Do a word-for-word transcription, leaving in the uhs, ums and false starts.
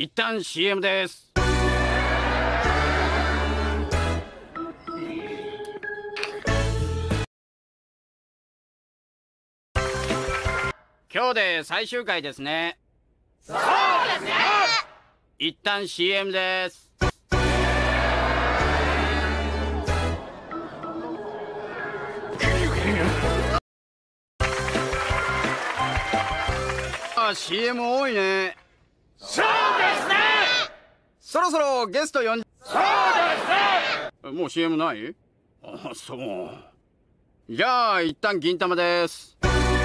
一旦 シーエム です。今日で最終回ですね。 そうですね。 一旦 シーエム です。あ、シーエム 多いね。 そうですね。 そろそろゲスト呼ん。 そうですね。 もう シーエム ない？あ、そう。じゃあ一旦銀玉です。